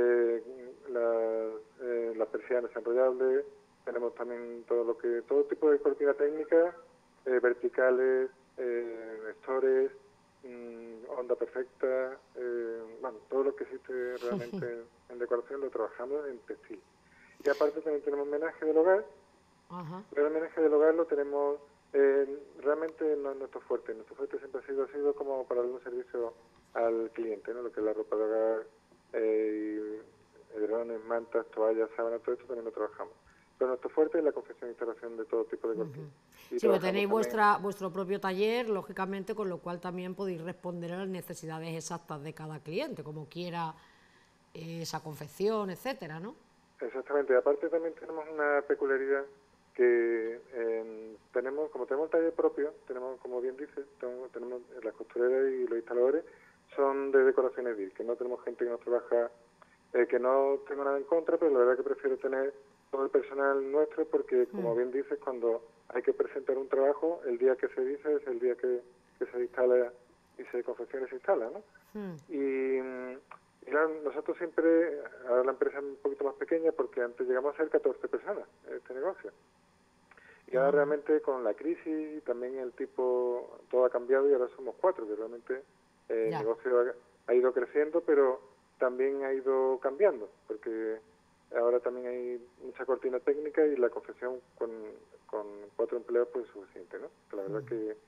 las persianas enrollables, tenemos también todo tipo de cortina técnica, verticales, stores, onda perfecta, bueno, todo lo que existe realmente en decoración lo trabajamos en textil. Y aparte también tenemos homenaje del hogar. Pero el homenaje del hogar lo tenemos, realmente no es nuestro fuerte siempre ha sido como para dar un servicio al cliente, ¿no? Lo que es la ropa de hogar, edredones, mantas, toallas, sábanas, todo esto también lo trabajamos. Pero nuestro fuerte es la confección e instalación de todo tipo de cortinas. Sí, pero tenéis vuestro propio taller, lógicamente, con lo cual también podéis responder a las necesidades exactas de cada cliente, como quiera esa confección, etcétera, ¿no? Exactamente. Aparte también tenemos una peculiaridad que como tenemos el taller propio, tenemos, como bien dices, tenemos las costureras y los instaladores son de decoraciones DIR, que no tenemos gente que nos trabaja, que no tengo nada en contra, pero la verdad que prefiero tener todo el personal nuestro porque, como bien dices, cuando hay que presentar un trabajo, el día que se dice es el día que se instala y se confecciona y se instala, ¿no? Y claro, nosotros siempre, ahora la empresa es un poquito más pequeña porque antes llegamos a ser 14 personas en este negocio. Y ahora realmente con la crisis también el tipo, todo ha cambiado y ahora somos 4, que realmente el negocio ha ido creciendo, pero también ha ido cambiando, porque ahora también hay mucha cortina técnica y la confección con 4 empleados pues es suficiente, ¿no? La verdad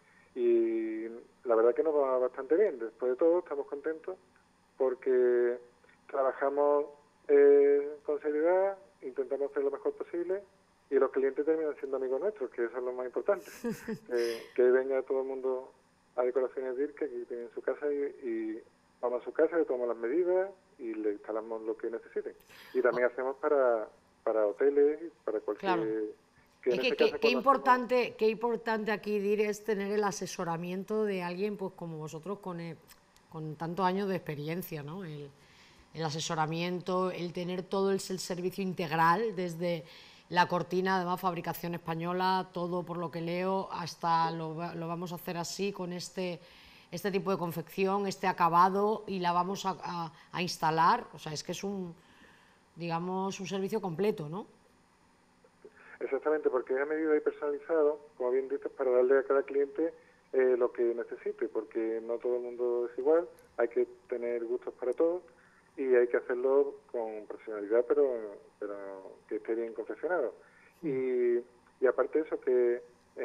y la verdad que nos va bastante bien. Después de todo estamos contentos porque trabajamos con seriedad, intentamos hacer lo mejor posible y los clientes terminan siendo amigos nuestros, que eso es lo más importante. Que venga todo el mundo a Decoraciones DIR, que aquí tienen su casa y vamos a su casa, le tomamos las medidas y le instalamos lo que necesiten. Y también hacemos para hoteles, para cualquier... Claro. Que qué importante aquí, DIR, es tener el asesoramiento de alguien pues como vosotros con tantos años de experiencia, ¿no? El asesoramiento, el tener todo el servicio integral, desde la cortina, además fabricación española, todo por lo que leo, hasta lo vamos a hacer así, con este tipo de confección, este acabado, y la vamos a instalar. O sea, es que es digamos, un servicio completo, ¿no? Exactamente, porque es a medida y personalizado, como bien dices, para darle a cada cliente lo que necesite, porque no todo el mundo es igual, hay que tener gustos para todos y hay que hacerlo con profesionalidad, pero que esté bien confeccionado. Y aparte de eso, que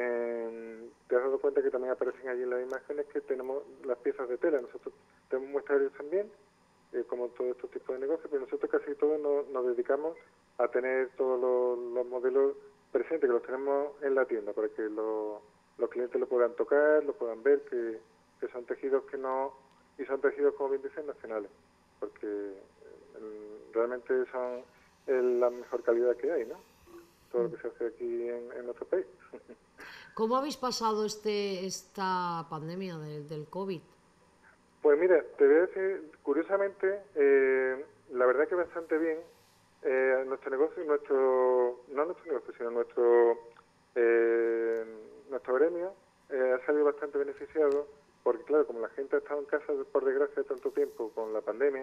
te has dado cuenta que también aparecen allí en las imágenes que tenemos las piezas de tela. Nosotros tenemos muestrarios también, como todos estos tipos de negocios, pero nosotros casi todos nos dedicamos a tener todos los modelos presentes, que los tenemos en la tienda, para que los clientes lo puedan tocar, lo puedan ver, que son tejidos que no... Y son tejidos, como bien dicen, nacionales, porque realmente son la mejor calidad que hay, ¿no? Todo lo que se hace aquí en nuestro país. ¿Cómo habéis pasado esta pandemia del COVID? Pues mira, te voy a decir, curiosamente, la verdad que bastante bien. Nuestro negocio, no nuestro negocio, sino nuestro gremio ha salido bastante beneficiado, porque claro, como la gente ha estado en casa, por desgracia, tanto tiempo con la pandemia,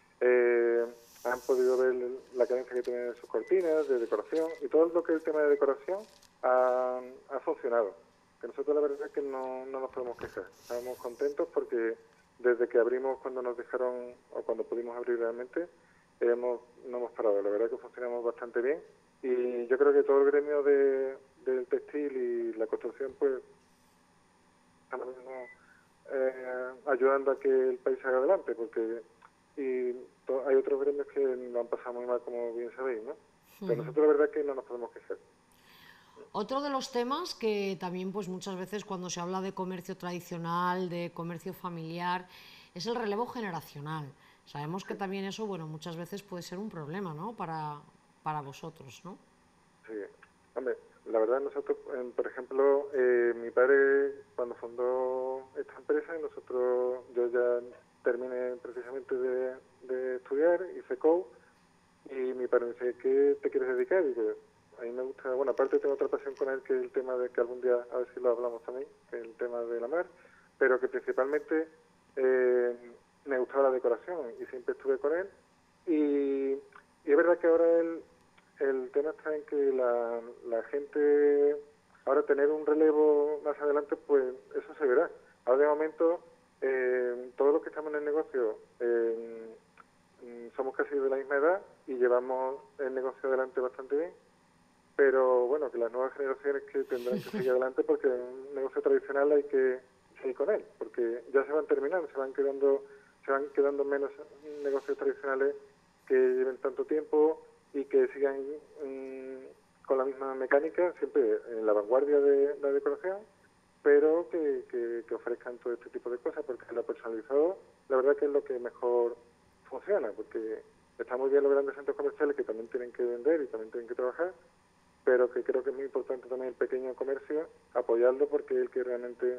han podido ver la carencia que tienen sus cortinas de decoración, y todo lo que es el tema de decoración ha funcionado. Que nosotros la verdad es que no nos podemos quejar. Estamos contentos porque desde que abrimos, cuando nos dejaron, o cuando pudimos abrir realmente, no hemos parado. La verdad que funcionamos bastante bien, y yo creo que todo el gremio del textil y la construcción pues estamos ayudando a que el país salga adelante, porque hay otros gremios que lo han pasado muy mal, como bien sabéis, ¿no? Pero nosotros la verdad que no nos podemos quejar. Otro de los temas que también pues muchas veces cuando se habla de comercio tradicional, de comercio familiar, es el relevo generacional. Sabemos que también eso, bueno, muchas veces puede ser un problema, ¿no? Para vosotros, ¿no? Sí, hombre, la verdad nosotros, por ejemplo, mi padre cuando fundó esta empresa, yo ya terminé precisamente de estudiar, hice COU, y mi padre me dice, ¿qué te quieres dedicar? Y yo, a mí me gusta, bueno, aparte tengo otra pasión con él, que es el tema de que algún día, a ver si lo hablamos también, que es el tema de la mar, pero que principalmente me gustaba la decoración y siempre estuve con él. Y es verdad que ahora el tema está en que la gente, ahora tener un relevo más adelante, pues eso se verá. Ahora de momento, todos los que estamos en el negocio somos casi de la misma edad y llevamos el negocio adelante bastante bien, pero bueno, que las nuevas generaciones que tendrán que seguir adelante, porque en un negocio tradicional hay que seguir con él, porque ya se van terminando, se van quedando menos negocios tradicionales que lleven tanto tiempo y que sigan con la misma mecánica, siempre en la vanguardia de la decoración, pero que ofrezcan todo este tipo de cosas, porque lo personalizado, la verdad que es lo que mejor funciona, porque está muy bien los grandes centros comerciales, que también tienen que vender y también tienen que trabajar, pero que creo que es muy importante también el pequeño comercio, apoyarlo, porque es el que realmente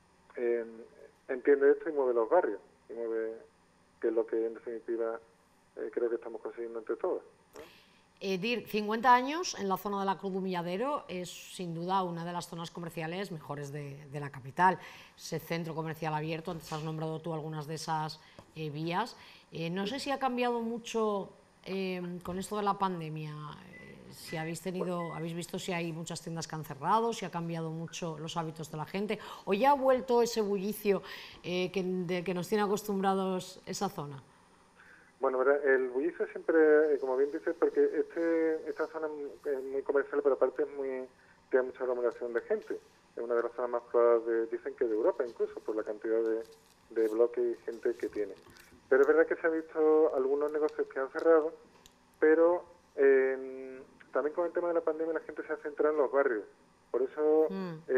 entiende esto y mueve los barrios, y mueve, que es lo que en definitiva creo que estamos consiguiendo entre todos, ¿no? Dir, 50 años en la zona de la Cruz de Humilladero es sin duda una de las zonas comerciales mejores de la capital. Ese centro comercial abierto, antes has nombrado tú algunas de esas vías. No sé si ha cambiado mucho con esto de la pandemia, si habéis visto si hay muchas tiendas que han cerrado, si ha cambiado mucho los hábitos de la gente, o ya ha vuelto ese bullicio que nos tiene acostumbrados esa zona. Bueno, el bullicio siempre, como bien dices, porque esta zona es muy comercial, pero aparte tiene mucha aglomeración de gente. Es una de las zonas más pobladas, dicen que de Europa incluso, por la cantidad de bloques y gente que tiene. Pero es verdad que se han visto algunos negocios que han cerrado, pero también con el tema de la pandemia la gente se ha centrado en los barrios. Por eso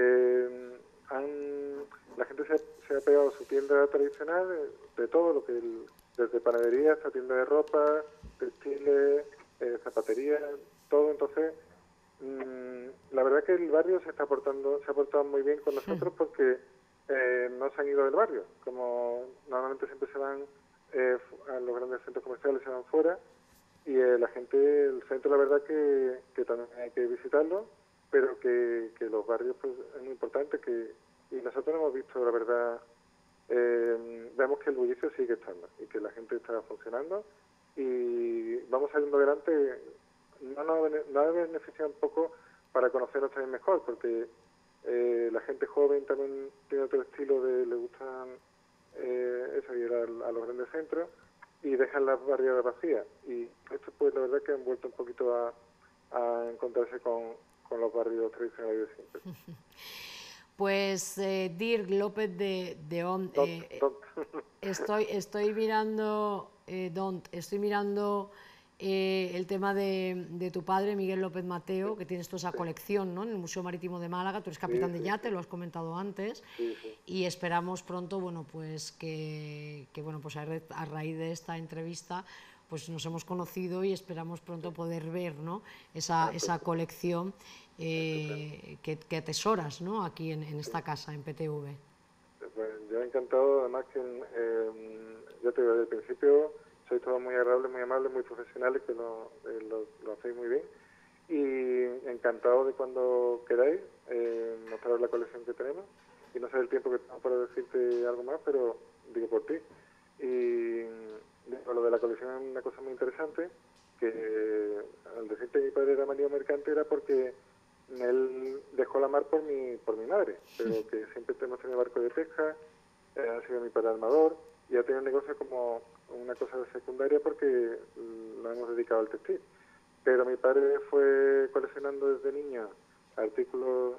la gente se ha pegado a su tienda tradicional de todo lo que desde panadería hasta tienda de ropa, textiles, zapatería, todo. Entonces, la verdad que el barrio se ha portado muy bien con nosotros porque no se han ido del barrio. Como normalmente siempre se van a los grandes centros comerciales, se van fuera, y la gente, el centro, la verdad que también hay que visitarlo, pero que los barrios pues es muy importante, y nosotros hemos visto, la verdad, vemos que el bullicio sigue estando y que la gente está funcionando y vamos saliendo adelante. Nos beneficia un poco para conocernos también mejor, porque la gente joven también tiene otro estilo, le gustan ir a los grandes centros y dejan las barriadas vacías, y esto pues la verdad que han vuelto un poquito a encontrarse con los barrios tradicionales de siempre. Pues Dirk López de Ont, estoy mirando el tema de tu padre, Miguel López Mateo, que tienes toda esa colección, ¿no?, en el Museo Marítimo de Málaga. Tú eres capitán de yate, lo has comentado antes, y esperamos pronto, bueno, pues que pues a raíz de esta entrevista pues nos hemos conocido y esperamos pronto poder ver, ¿no?, esa colección que atesoras, ¿no?, aquí en esta casa, en PTV. Pues yo encantado, además que yo te digo, desde el principio sois todos muy agradables, muy amables, muy profesionales, que lo hacéis muy bien, y encantado de cuando queráis mostraros la colección que tenemos, y no sé el tiempo que tengo para decirte algo más, pero digo por ti. Y lo de la colección es una cosa muy interesante, que al decirte que mi padre era marino mercante era porque él dejó la mar por mi madre, pero que siempre hemos tenido barco de pesca, ha sido mi padre armador, y ha tenido un negocio como una cosa secundaria porque lo hemos dedicado al textil. Pero mi padre fue coleccionando desde niño artículos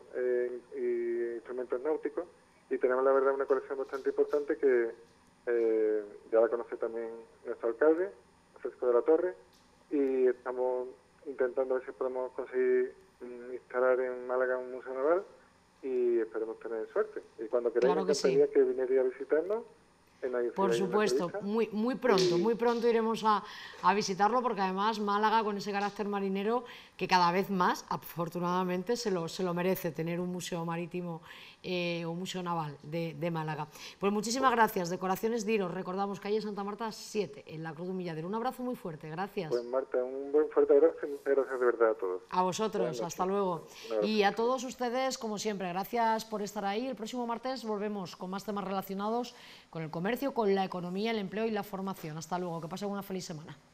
y instrumentos náuticos, y tenemos la verdad una colección bastante importante que ya la conoce también nuestro alcalde, Francisco de la Torre, y estamos intentando ver si podemos conseguir instalar en Málaga un museo naval, y esperemos tener suerte. Y cuando queráis, me encantaría que viniera a visitarnos. Por supuesto, muy pronto iremos a visitarlo, porque además Málaga, con ese carácter marinero que cada vez más, afortunadamente, se lo merece, tener un museo marítimo, un museo naval de Málaga. Pues muchísimas gracias. Decoraciones Dir, recordamos, calle Santa Marta 7, en la Cruz de Humilladero. Un abrazo muy fuerte, gracias. Pues Marta, un buen fuerte abrazo y muchas gracias de verdad a todos. A vosotros, hasta luego. Y a todos ustedes, como siempre, gracias por estar ahí. El próximo martes volvemos con más temas relacionados con el comercio, con la economía, el empleo y la formación. Hasta luego, que pasen una feliz semana.